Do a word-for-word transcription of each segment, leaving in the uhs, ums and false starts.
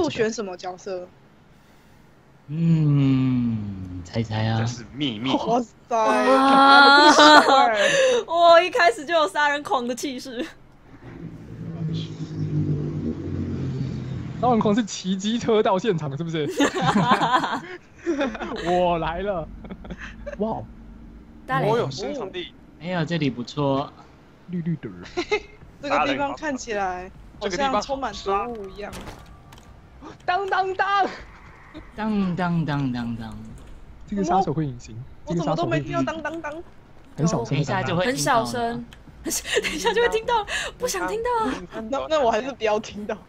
后选什么角色？ 嗯，猜猜啊。 这是秘密。 哇塞！ 啊哇我一开始就有杀人狂的气势。 杀人狂是骑机车到现场，是不是？我来了！哇， 我有新场地。 哎呀，这里不错， 绿绿的。 这个地方看起来好像充满毒物一样。 当当当！ 当当当当当！ 这个杀手会隐形。 我怎么都没听到当当当。 很小声， 等一下就会很小声，等一下就会听到，不想听到啊。 那那我还是不要听到。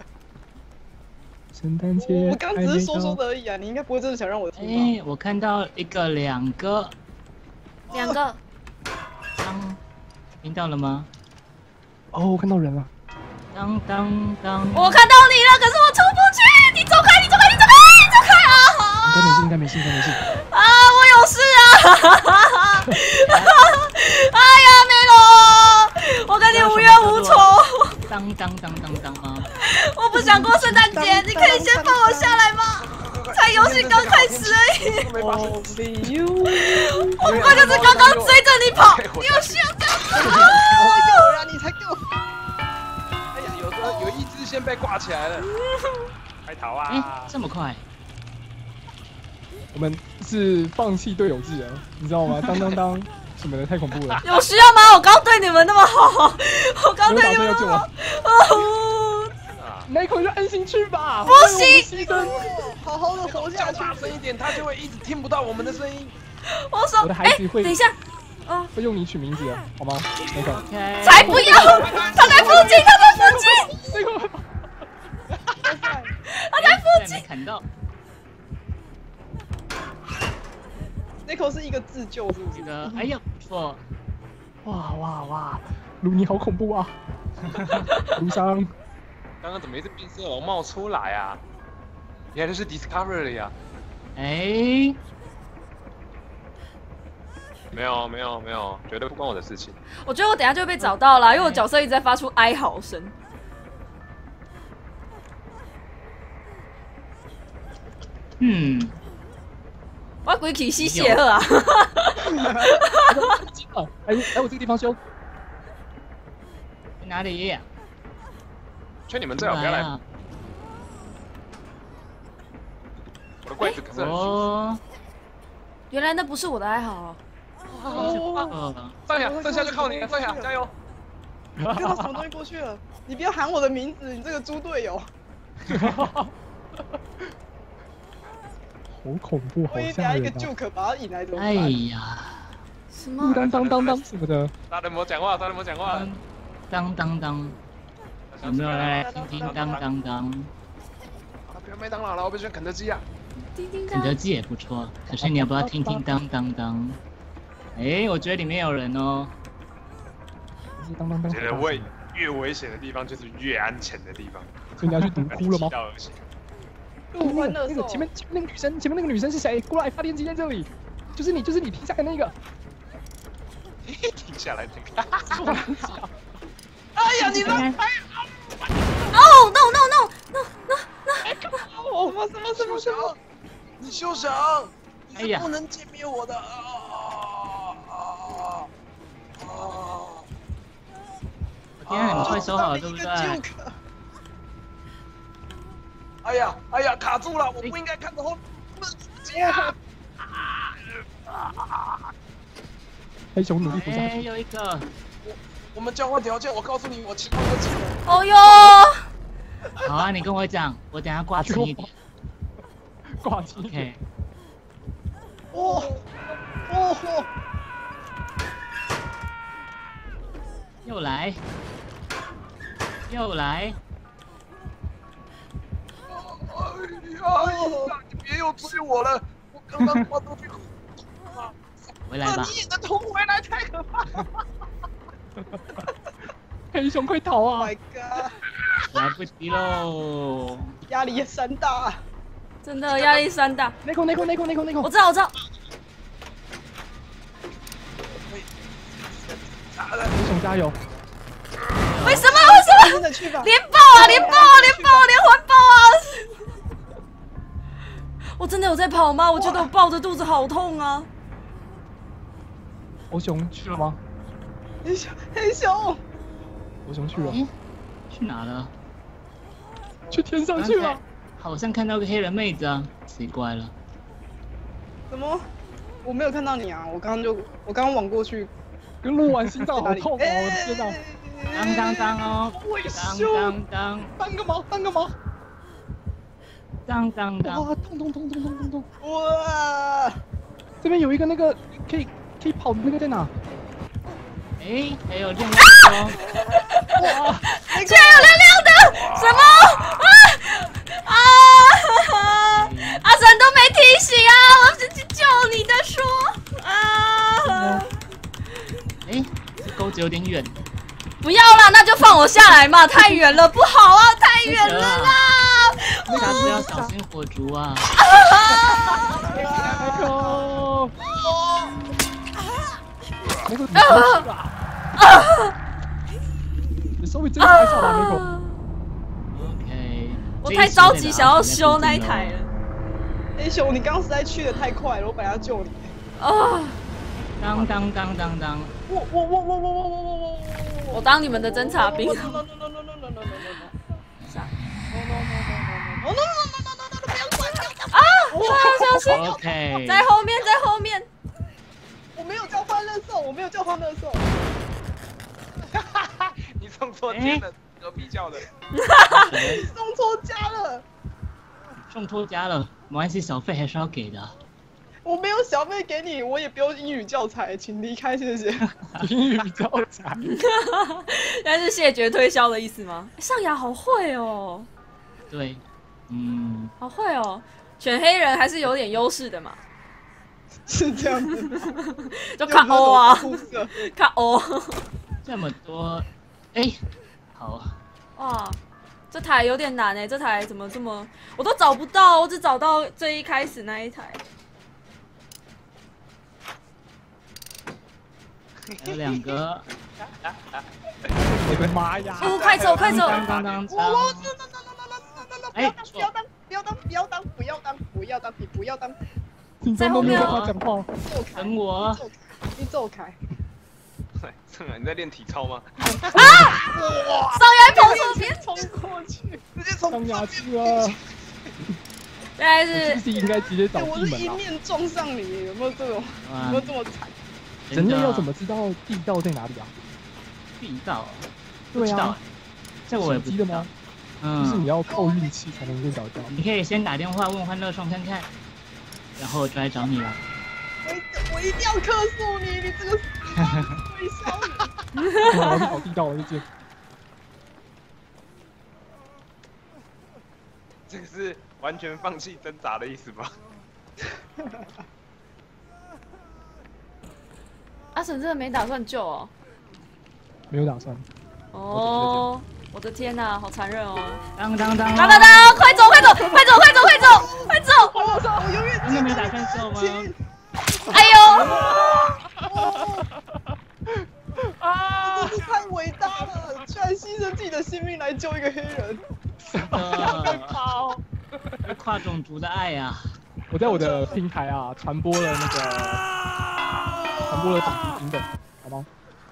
圣诞节， 我刚只是说说的而已啊，你应该不会真的想让我听吧？哎，我看到一个、两个， 两个， 当，听到了吗？ 哦，我看到人了。 当当当！ 我看到你了，可是我出不去，你走开，你走开，你走开，你走开啊！ 应该没事，应该没事，应该没事。 啊，我有事啊！哎呀，梅罗，我跟你无冤无仇。 当当当当当吗？ 我不想过圣诞节，你可以先放我下来吗？才游戏刚开始而已。我不过就是刚刚追着你跑，你有需要这样子吗？ 有呀，你才给我！哎呀，有的有一只先被挂起来了，快逃啊！ 哎，这么快？ 我们是放弃队友制了，你知道吗？当当当什么的太恐怖了。 有需要吗？我刚对你们那么好，我刚对你们那么好。 那一口就安心去吧。 不行， 好好的活下去。 大声一点，他就会一直听不到我们的声音。 我说， 我的孩子会， 等一下，啊， 会用你取名字的，好吗？那个， 才不要，他在附近，他在附近。 那个， 他在附近。 砍到。 那口是一个自救，是不是？ 哎呀，不错。 哇哇哇，卢尼好恐怖啊！卢商， 刚刚怎么一只变色龙冒出来啊？原来是 Discovery 呀！ 哎， 没有没有没有，绝对不关我的事情。 我觉得我等下就会被找到了，因为我角色一直在发出哀嚎声。 嗯。 我要鬼起吸血了啊！ 哎哎，我这个地方修。 在哪里？ 劝你们最好不要来。我的柜子可是很哦。 原来那不是我的哀嚎。 哦。 上下剩下就靠你了，上下加油！ 看到什么东西过去了？你不要喊我的名字，你这个猪队友。 好恐怖，好吓人啊！ 一个 juke 把他引来怎么办？ 哎呀， 什么？ 当当当当什么的？ 杀人魔讲话，杀人魔讲话。 当当当，有没有来听听当当当？ 不要麦当劳了，我不喜欢肯德基啊。 肯德基也不错，可是你要不要听听当当当？哎，我觉得里面有人哦。 当当当。 觉得危越危险的地方就是越安全的地方。 所以你要去毒窟了吗？ 那个那个前面前面那个女生，前面那个女生是谁？过来，发电机在这里，就是你，就是你停下来那个。 停下来那个。哎呀，你让开 ！Oh no no no no no no！ 哦，什么什么什么什么？ 你休想！ 哎呀， 不能歼灭我的！啊啊啊！ 天啊，你会收好对不对？ 哎呀，哎呀，卡住了！我不应该看着后， 啊！ 黑熊努力扶下。 哎，有一个。 我我们交换条件，我告诉你，我情况不清。 哦哟！ 好啊，你跟我讲，我等下挂轻一点。 挂轻一点。 哦哦！ 又来，又来。 哎呀！你别又追我了！我刚刚挂出去。 回来吧。 你也能冲回来，太可怕了！ 黑熊快逃啊 ！My God！ 来不及喽！ 压力山大， 真的压力山大。 内控内控内控内控内控！ 我知道我知道。 黑熊加油！ 为什么为什么？ 真的去吧！ 连爆啊连爆啊连爆啊连环爆啊！ 我真的有在跑吗？我觉得我抱着肚子好痛啊！ 欧熊去了吗？ 黑熊，黑熊， 欧熊去了， 哎，去哪了？ 去天上去了。 好像看到个黑人妹子啊，奇怪了。 怎么？我没有看到你啊！我刚刚就，我刚刚往过去。 跟录完心脏好痛哦！我的天哪！ 当当当哦！当当当！ 当个毛，当个毛！ 当当当！ 哇，痛痛痛痛痛痛痛！ 哇！ 这边有一个那个可以可以跑的那个在哪？ 哎，还有亮亮哦！ 哇！ 居然有亮亮的！什么？啊啊！阿神都没提醒啊！我是去救你的说啊！ 哎，这钩子有点远。 不要啦，那就放我下来嘛！太远了，不好啊，太远了啦！ 下次要小心火烛啊！ 开口！那个你你稍微睁开下吧，那口。 OK。 我太着急想要修那一台了。 黑熊，你刚刚实在去的太快了，我本来要救你。 啊！ 当当当当当！ 我我我我我我我我我！ 我当你们的侦察兵。 No no no no no no no no no no！ 啥 ？No no no no no no no no no no！ 不要管，不要管！ 啊！小心 ！OK。 在后面，在后面。 我没有交换乐兽，我没有交换乐兽。 哈哈哈！你送错家了，隔壁叫的。 你送错家了。 送错家了，没关系，小费还是要给的。 我没有小费给你，我也不用英语教材，请离开，谢谢。 英语教材， 但是谢绝推销的意思吗？上牙好会哦。 对，嗯， 好会哦，选黑人还是有点优势的嘛。 是这样子， 就看欧啊，看欧。 这么多，哎，好。 哇，这台有点难哎，这台怎么这么，我都找不到，我只找到最一开始那一台。 还有两个， 我的妈呀！ 哦，快走快走！ 当当当当！ 我哎， 不要当不要当不要当不要当不要当你不要当！ 在后面讲话， 等我！ 你走开！ 正啊，你在练体操吗？ 啊！哇！上牙跑左边， 冲过去，直接冲上牙去了。 现在是， 是应该直接找地我是一门啊！ 面撞上你，有没有这种？有没有这么惨？ 人类要怎么知道地道在哪里啊？ 地道？ 对啊， 这我也不知道吗？ 嗯， 就是你要靠运气才能够找到。 你可以先打电话问欢乐颂看看，然后我就来找你了。 我我一定要克诉你，你这个推销你！ 我要去找地道了，就这。 这个是完全放弃挣扎的意思吗？ 阿婶真的没打算救哦。 没有打算。 哦，我的天哪，好残忍哦！ 当当当！ 当当当！快走快走快走快走快走快走！ 我操！我永远真的没打算救吗？ 哎呦！啊！真是太伟大了，居然牺牲自己的性命来救一个黑人。 好，跨种族的爱呀！ 我在我的平台啊传播了那个传播了种族平等，好吗？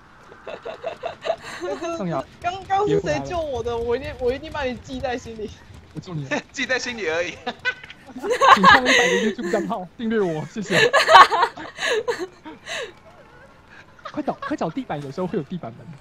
上牙， 刚刚是谁救我的？我一定我一定把你记在心里。 我救你， 记在心里而已。 请上一百个 YouTube 账号订阅我，谢谢。快找快找地板，有时候会有地板门。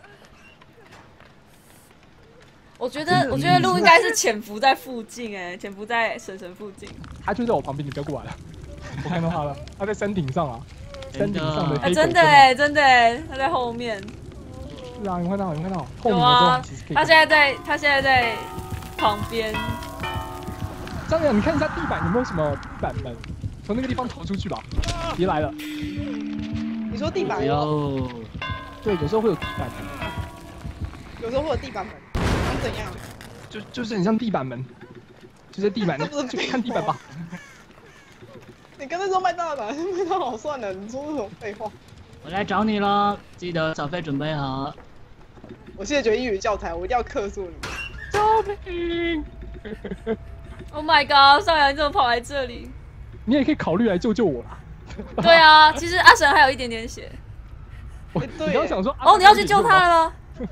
我觉得我觉得路应该是潜伏在附近哎，潜伏在婶婶附近。 他就在我旁边，你不要过来了。我看到他了，他在山顶上啊，山顶上的啊， 黑真的哎，真的哎，他在后面。 是啊，你看到，你看到， 有啊，他现在在，他现在在旁边。 张亮，你看一下地板有没有什么地板门，从那个地方逃出去吧。别来了。 你说地板有？ 对，有时候会有地板门， 有时候会有地板门，想怎样？ 就就是很像地板门，就在地板，就看地板吧。 你刚才说麦当劳，麦当劳算了，你说这种废话。 我来找你了，记得小费准备好。 我现在觉得英语教材，我一定要克诉你。 救命 ！Oh my god！ 上扬，你怎么跑来这里？ 你也可以考虑来救救我啦。 对啊，其实阿神还有一点点血。 我哎对你刚刚想说哦，你要去救他了吗？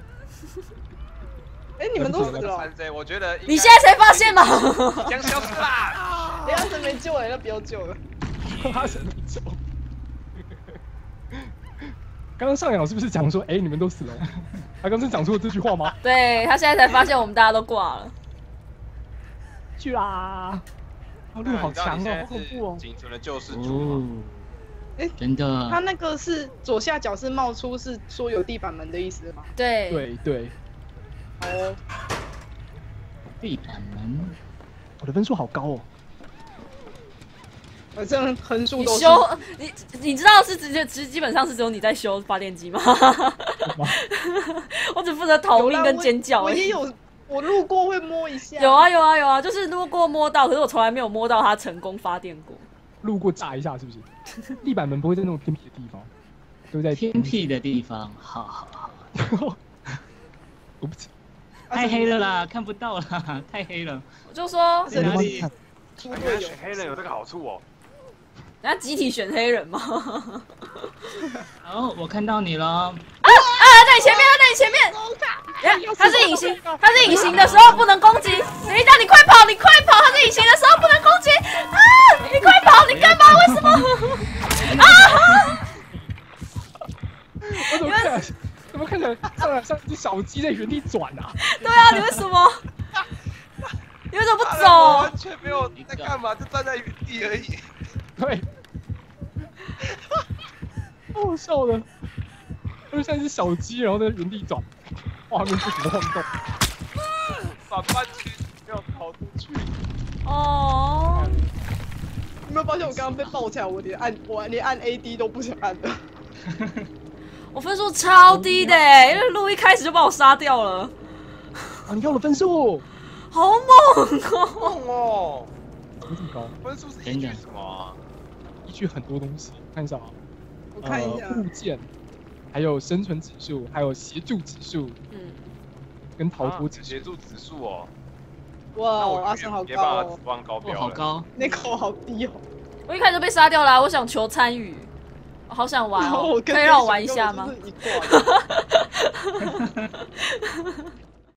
哎，你们都死了， 三 C， 我觉得你现在才发现吗？ 即将消失啦！ 哎，阿神没救哎，那不要救了。 阿神没救。刚刚上扬是不是讲说，哎、你们都死了？他刚刚讲出了这句话吗？ 对他现在才发现我们大家都挂了。 去啦！啊，路好强哦，好恐怖哦！ 仅存的救世主。 哦， 哎真的。 他那个是左下角是冒出是说有地板门的意思吗？ 对对对， 哦， 地板门， 我的分数好高哦。 反正横竖你都是。 修你你知道是直接基基本上是只有你在修发电机吗？我只负责逃命跟尖叫而已。 我也有，我路过会摸一下。 有啊有啊有啊，就是路过摸到，可是我从来没有摸到它成功发电过。 路过炸一下是不是？地板门不会在那种偏僻的地方，都在偏僻的地方，好好好。 我不知太黑了啦，看不到啦，太黑了。 我就说， 在哪里？ 原猪队友来选黑人有这个好处哦。 人家集体选黑人嘛。 哦，我看到你了。 啊啊！在你前面，在你前面。呀，他是隐形，他是隐形的时候不能攻击。雷达，你快跑，你快跑！他是隐形的时候不能攻击。啊！你快跑！你干嘛？为什么？啊！ 我怎么看起来，怎么看起来上来像一只小鸡在原地转啊？ 对啊，你为什么？你为什么不我走？ 完全没有在干嘛，就站在原地而已。 对，好好笑的，它就像一只小鸡，然后在原地转，画面不停的晃动。 反半区没有逃出去。 哦， 有没有发现我刚刚被抱起来，我连按我连按 A D 都不想按了。 我分数超低的，因为路一开始就把我杀掉了， 啊，你看我的分数， 好猛哦！ 梦哦， 怎么这么高？ 分数是依据什么啊？ 依据很多东西，看一下啊， 我看一下， 呃、物件，还有生存指数，还有协助指数嗯， 跟逃脱指数。 协助指数哦。 哇那我哦，阿神好别把高哦， 它指望高哦， 标了。 好高。 那口好低哦。 我一开始就被杀掉了啊，我想求参与，我好想玩哦， 我跟可以让我玩一下吗？ 就是一挂的